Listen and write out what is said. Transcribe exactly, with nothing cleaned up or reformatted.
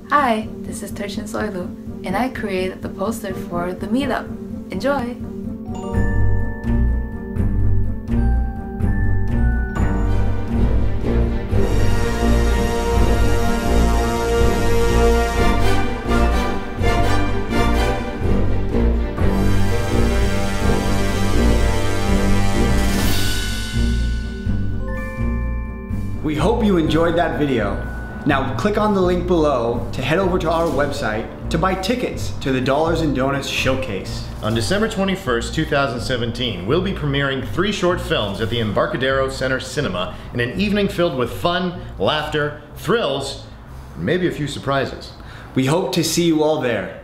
Hi, this is Tertian Soilu, and I created the poster for the meetup. Enjoy! We hope you enjoyed that video. Now click on the link below to head over to our website to buy tickets to the Dollars and Donuts Showcase. On December twenty-first, two thousand seventeen, we'll be premiering three short films at the Embarcadero Center Cinema in an evening filled with fun, laughter, thrills, and maybe a few surprises. We hope to see you all there.